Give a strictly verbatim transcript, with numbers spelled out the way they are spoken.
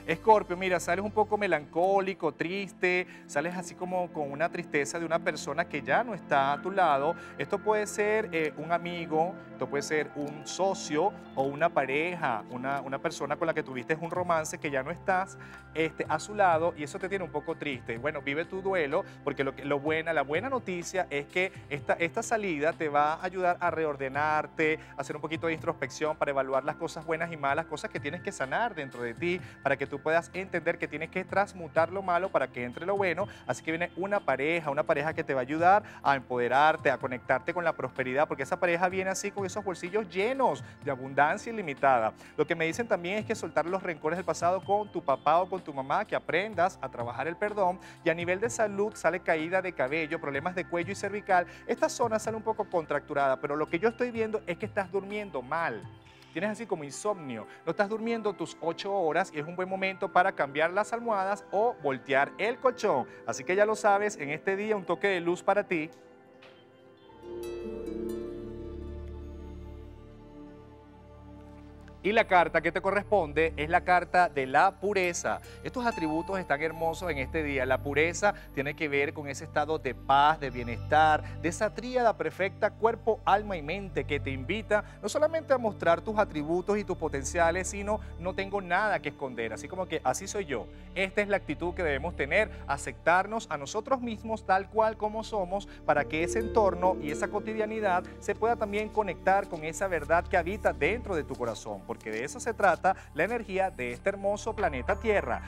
Escorpio, mira, sales un poco melancólico, triste, sales así como con una tristeza de una persona que ya no está a tu lado. Esto puede ser eh, un amigo, esto puede ser un socio o una pareja, una, una persona con la que tuviste un romance que ya no estás este, a su lado y eso te tiene un poco triste. Bueno, vive tu duelo porque lo, que, lo buena, la buena noticia es que esta, esta salida te va a ayudar a reordenarte, a hacer un poquito de introspección para evaluar las cosas buenas y malas, cosas que tienes que sanar dentro de ti para que tú puedas entender que tienes que transmutar lo malo para que entre lo bueno. Así que viene una pareja, una pareja que te va a ayudar a empoderarte, a conectarte con la prosperidad, porque esa pareja viene así con esos bolsillos llenos de abundancia ilimitada. Lo que me dicen también es que soltar los rencores del pasado con tu papá o con tu mamá, que aprendas a trabajar el perdón. Y a nivel de salud sale caída de cabello, problemas de cuello y cervical. Esta zona sale un poco contracturada, pero lo que yo estoy viendo es que estás durmiendo mal. Tienes así como insomnio, no estás durmiendo tus ocho horas y es un buen momento para cambiar las almohadas o voltear el colchón. Así que ya lo sabes, en este día un toque de luz para ti. Y la carta que te corresponde es la carta de la pureza. Estos atributos están hermosos en este día. La pureza tiene que ver con ese estado de paz, de bienestar, de esa tríada perfecta cuerpo, alma y mente que te invita no solamente a mostrar tus atributos y tus potenciales, sino no tengo nada que esconder. Así como que así soy yo. Esta es la actitud que debemos tener, aceptarnos a nosotros mismos tal cual como somos para que ese entorno y esa cotidianidad se pueda también conectar con esa verdad que habita dentro de tu corazón, porque de eso se trata la energía de este hermoso planeta Tierra.